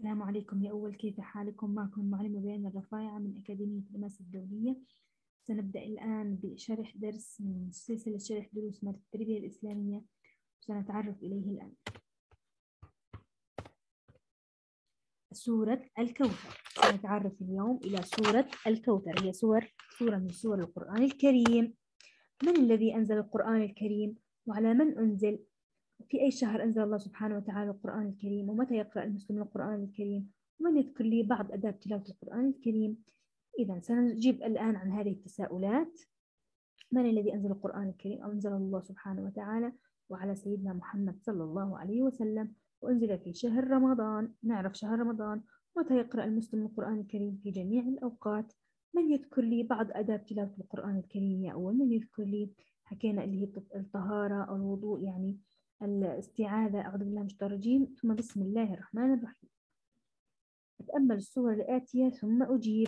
السلام عليكم يا أول، كيف حالكم؟ معكم المعلمة بيان الرفايعة من أكاديمية الدراسة الدولية. سنبدأ الآن بشرح درس من سلسلة شرح دروس مادة التربية الإسلامية، وسنتعرف إليه الآن. سورة الكوثر. سنتعرف اليوم إلى سورة الكوثر، هي سورة من سور القرآن الكريم. من الذي أنزل القرآن الكريم؟ وعلى من أنزل؟ في أي شهر أنزل الله سبحانه وتعالى القرآن الكريم؟ ومتى يقرأ المسلم القرآن الكريم؟ ومن يذكر لي بعض آداب تلاوة القرآن الكريم؟ إذا سنجيب الآن عن هذه التساؤلات. من الذي أنزل القرآن الكريم؟ أنزله الله سبحانه وتعالى وعلى سيدنا محمد صلى الله عليه وسلم، وأنزل في شهر رمضان. نعرف شهر رمضان. متى يقرأ المسلم القرآن الكريم؟ في جميع الأوقات. من يذكر لي بعض آداب تلاوة القرآن الكريم يا أول؟ من يذكر لي؟ حكينا اللي هي الطهارة أو الوضوء، يعني الاستعاذة، أعوذ بالله من الشيطان الرجيم، ثم بسم الله الرحمن الرحيم. أتأمل الصور الآتية ثم أجيب.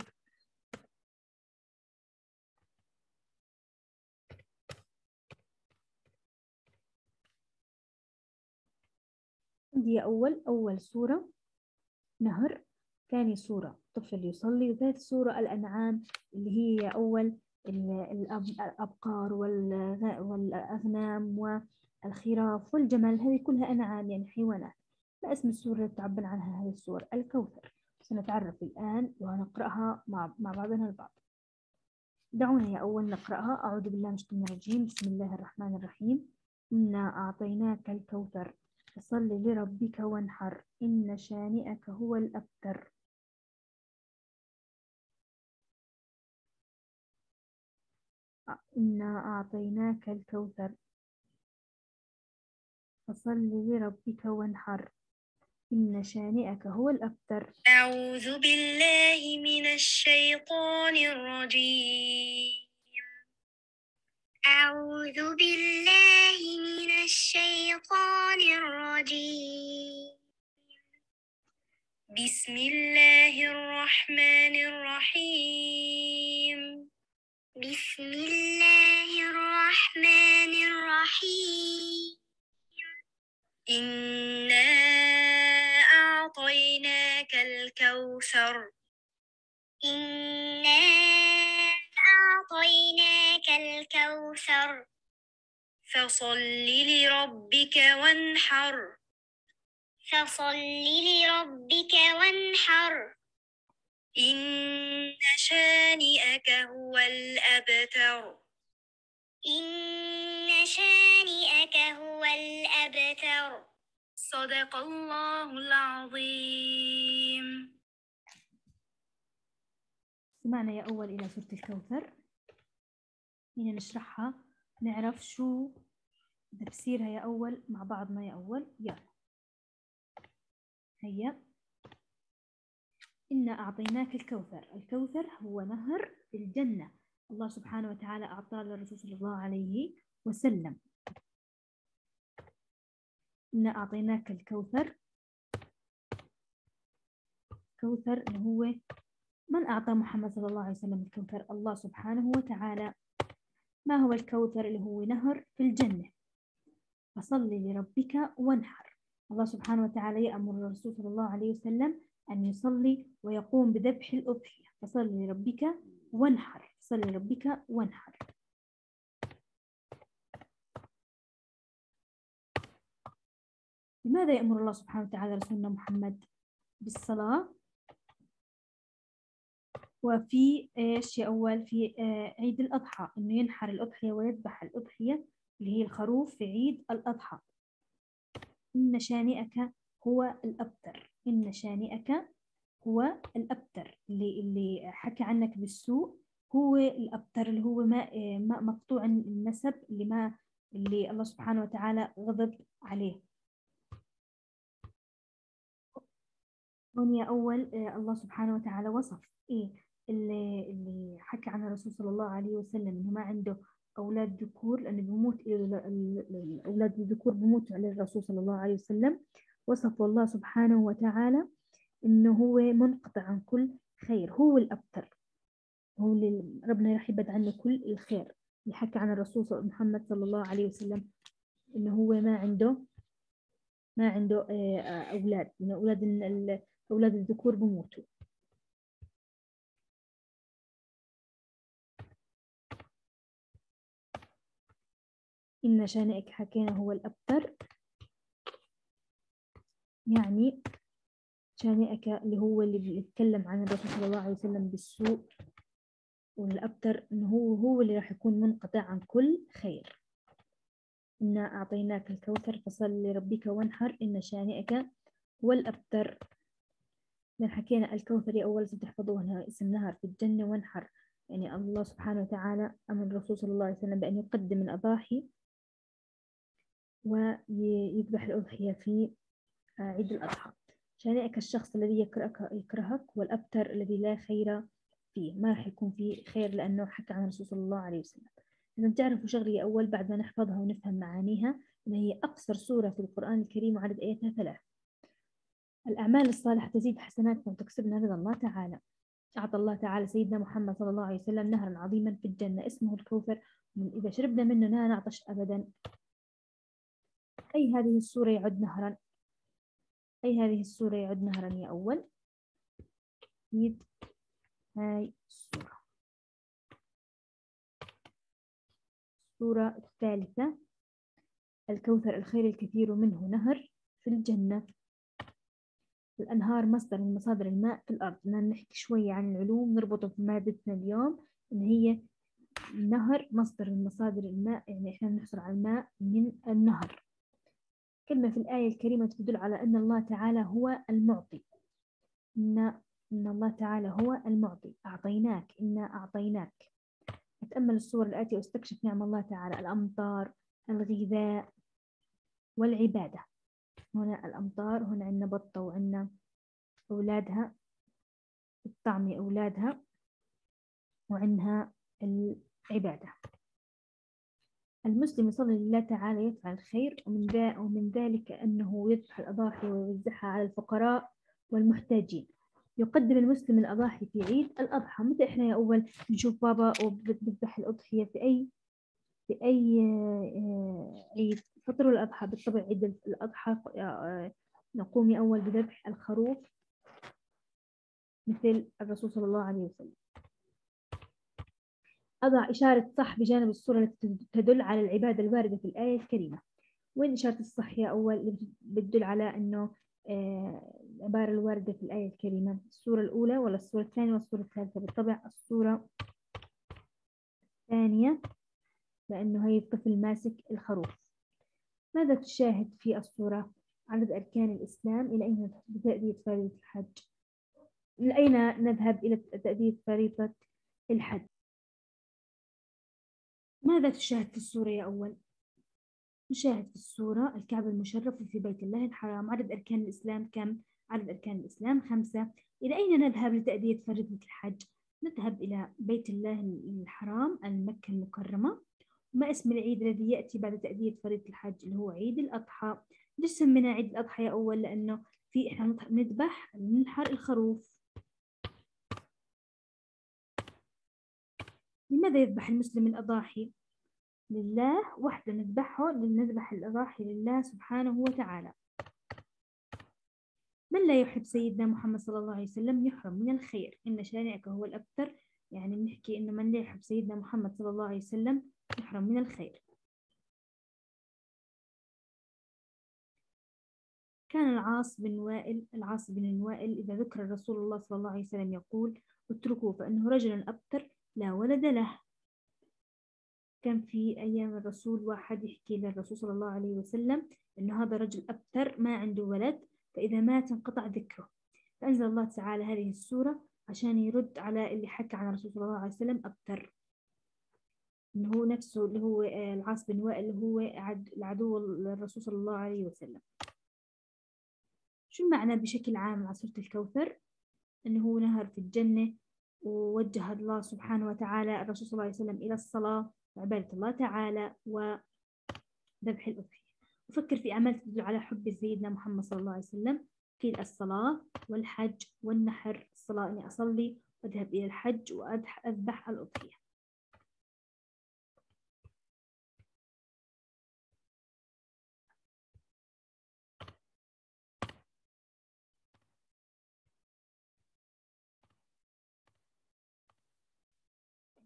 عندي أول صورة نهر، ثاني صورة طفل يصلي، وثالث صورة الأنعام اللي هي أول الأبقار والأغنام والخراف والجمل، هذه كلها أنعام يعني حيوانات. ما اسم السورة اللي تعبر عنها هذه السور؟ الكوثر. سنتعرف الآن ونقرأها مع بعضنا البعض. دعونا يا أول نقرأها. أعوذ بالله من الشيطان الرجيم، بسم الله الرحمن الرحيم. إنا أعطيناك الكوثر فصل لربك وانحر إن شانئك هو الأبتر. إنا أعطيناك الكوثر فصل لربك وانحر إن شانئك هو الأبتر. أعوذ بالله من الشيطان الرجيم. أعوذ بالله من الشيطان الرجيم. بسم الله الرحمن الرحيم. بسم الله الرحمن الرحيم. إنا أعطيناك الكوثر. إنا أعطيناك الكوثر فصل لربك وانحر. فصل لربك وانحر إن شانئك هو الأبتر. إن شانئك هو الأبتر. صدق الله العظيم. سمعنا يا أول إلى سورة الكوثر، هنا نشرحها نعرف شو تفسيرها يا أول مع بعضنا يا أول. يلا هيا. إنا أعطيناك الكوثر. الكوثر هو نهر في الجنة، الله سبحانه وتعالى أعطاه للرسول صلى الله عليه وسلم. إنا أعطيناك الكوثر. كوثر هو من أعطى محمد صلى الله عليه وسلم الكوثر؟ الله سبحانه وتعالى. ما هو الكوثر؟ اللي هو نهر في الجنة. فصل لربك وانحر. الله سبحانه وتعالى يأمر الرسول صلى الله عليه وسلم أن يصلي ويقوم بذبح الأضحية. فصل لربك وانحر. فصل لربك وانحر. لماذا يأمر الله سبحانه وتعالى رسولنا محمد بالصلاة؟ وفي إيش يا أول؟ في عيد الأضحى، إنه ينحر الأضحية ويذبح الأضحية اللي هي الخروف في عيد الأضحى. إن شانئك هو الأبتر. إن شانئك هو الأبتر، اللي حكى عنك بالسوء هو الأبتر، اللي هو ما مقطوع النسب، اللي الله سبحانه وتعالى غضب عليه. هون يا أول الله سبحانه وتعالى وصف اللي حكى عن الرسول صلى الله عليه وسلم إنه ما عنده أولاد ذكور، لأنه بموت الأولاد الذكور بموتوا على الرسول صلى الله عليه وسلم. وصف الله سبحانه وتعالى إنه هو منقطع عن كل خير، هو الأبتر، هو اللي ربنا راح يبعد عنه كل الخير. اللي حكى عن الرسول محمد صلى الله عليه وسلم إنه هو ما عنده أولاد من أولاد أولاد الذكور بموتوا. إن شانئك حكينا هو الأبتر، يعني شانئك اللي هو اللي بيتكلم عن الرسول صلى الله عليه وسلم بالسوء، والأبتر إنه هو اللي راح يكون منقطع عن كل خير. إنا أعطيناك الكوثر فصل لربك وانحر إن شانئك هو الأبتر. لأن حكينا الكوثر يا أول تحفظوها اسم نهر في الجنة، وانحر يعني الله سبحانه وتعالى أمر الرسول صلى الله عليه وسلم بأن يقدم الأضاحي ويذبح الأضحية في عيد الأضحى. شانئك الشخص الذي يكرهك، والأبتر الذي لا خير فيه، ما راح يكون فيه خير لأنه حكى عن الرسول صلى الله عليه وسلم. إذا تعرفوا شغلة أول بعد ما نحفظها ونفهم معانيها، إن هي أقصر سورة في القرآن الكريم وعدد آياتها 3. الأعمال الصالحة تزيد حسناتنا وتكسبنا رضا الله تعالى. أعطى الله تعالى سيدنا محمد صلى الله عليه وسلم نهرا عظيما في الجنة اسمه الكوثر، من إذا شربنا منه لا نعطش أبدا. أي هذه السورة يعد نهرا؟ أي هذه السورة يعد نهرا يا أول؟ أكيد هاي السورة. السورة الثالثة الكوثر الخير الكثير منه نهر في الجنة. الأنهار مصدر من مصادر الماء في الأرض. بدنا نحكي شوية عن العلوم نربطه في مادتنا اليوم، إن هي النهر مصدر من مصادر الماء، يعني إحنا بنحصل على الماء من النهر. كلمة في الآية الكريمة تدل على أن الله تعالى هو المعطي. إن الله تعالى هو المعطي. أعطيناك، إنا أعطيناك. أتأمل الصور الآتية واستكشف نعم الله تعالى: الأمطار، الغذاء، والعبادة. هنا الأمطار، هنا عندنا بطة وعندنا أولادها، الطعمي أولادها، وعندها العبادة. المسلم يصلي لله تعالى يفعل الخير، ومن ذلك أنه يذبح الأضاحي ويوزعها على الفقراء والمحتاجين. يقدم المسلم الأضاحي في عيد الأضحى. متى إحنا يا أول نشوف بابا وبذبح الأضحية في أي عيد؟ فطر الأضحى بالطبع. عيد الأضحى نقوم يا أول بذبح الخروف مثل الرسول صلى الله عليه وسلم. أضع إشارة صح بجانب الصورة التي تدل على العبادة الواردة في الآية الكريمة. وين إشارة الصح يا أول اللي بتدل على أنه العبارة الواردة في الآية الكريمة؟ الصورة الأولى ولا الصورة الثانية ولا الصورة الثالثة؟ بالطبع الصورة الثانية، لأنه هي الطفل ماسك الخروف. ماذا تشاهد في الصورة؟ عدد أركان الإسلام. إلى أين تأدية فريضة الحج؟ إلى أين نذهب إلى تأدية فريضة الحج؟ ماذا تشاهد في الصورة يا أول؟ نشاهد في الصورة الكعبة المشرف في بيت الله الحرام. عدد أركان الإسلام كم؟ عدد أركان الإسلام 5. إلى أين نذهب لتأدية فريضة الحج؟ نذهب إلى بيت الله الحرام المكة المكرمة. ما اسم العيد الذي يأتي بعد تأدية فريضة الحج؟ اللي هو عيد الأضحى. ليش سمينا عيد الأضحى يا أول؟ لأنه في إحنا ننحر الخروف. لماذا يذبح المسلم الأضاحي؟ لله وحده نذبح الأضاحي لله سبحانه وتعالى. من لا يحب سيدنا محمد صلى الله عليه وسلم يحرم من الخير. إن شانئك هو الأبتر، يعني بنحكي إنه من لا يحب سيدنا محمد صلى الله عليه وسلم يحرم من الخير. كان العاص بن الوائل إذا ذكر الرسول الله صلى الله عليه وسلم يقول: اتركوه فإنه رجل أبتر لا ولد له. كان في أيام الرسول واحد يحكي للرسول صلى الله عليه وسلم إنه هذا رجل أبتر ما عنده ولد، فإذا مات انقطع ذكره. فأنزل الله تعالى هذه السورة عشان يرد على اللي حكى عن الرسول صلى الله عليه وسلم أبتر، إنه هو نفسه اللي هو العاص بن وائل اللي هو العدو للرسول صلى الله عليه وسلم. شو المعنى بشكل عام على سورة الكوثر؟ إنه هو نهر في الجنة، ووجه الله سبحانه وتعالى الرسول صلى الله عليه وسلم إلى الصلاة وعبادة الله تعالى وذبح الأضحية. وفكر في أعمال تدل على حب سيدنا محمد صلى الله عليه وسلم في الصلاة والحج والنحر. الصلاة إني أصلي وأذهب إلى الحج وأذبح الأضحية.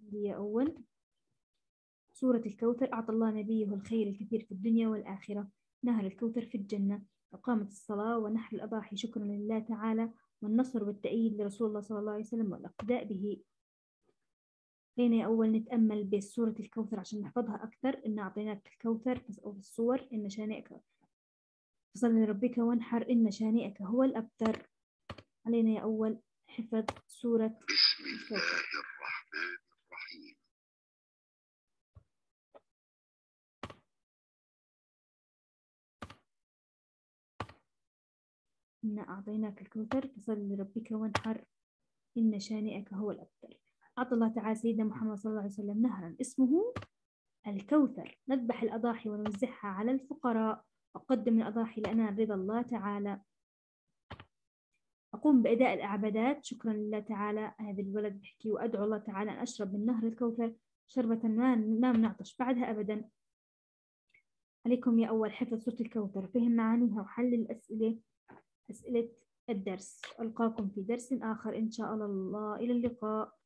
هي أول سورة الكوثر. أعطى الله نبيه الخير الكثير في الدنيا والآخرة، نهر الكوثر في الجنة، إقامة الصلاة ونحر الأضاحي شكرا لله تعالى، والنصر والتأييد لرسول الله صلى الله عليه وسلم والاقتداء به. خلينا أول نتأمل بسورة الكوثر عشان نحفظها أكثر. إن أعطيناك الكوثر أو في الصور إن شانئك فصل لربك وانحر إن شانئك هو الأبتر. علينا يا أول حفظ سورة بسم الله الرحمن الرحيم. إنا أعطيناك الكوثر فصل لربك وانحر إن شانئك هو الأبتر. أعطى الله تعالى سيدنا محمد صلى الله عليه وسلم نهرا اسمه الكوثر، نذبح الأضاحي ونوزعها على الفقراء وقدم الأضاحي لأنال رضا الله تعالى. أقوم بأداء العبادات شكرا لله تعالى. هذا الولد بحكي وأدعو الله تعالى أن أشرب من نهر الكوثر شربة ما نعطش بعدها أبدا. عليكم يا أول حفظ سورة الكوثر، فهم معانيها وحل الأسئلة، أسئلة الدرس. ألقاكم في درس آخر إن شاء الله. إلى اللقاء.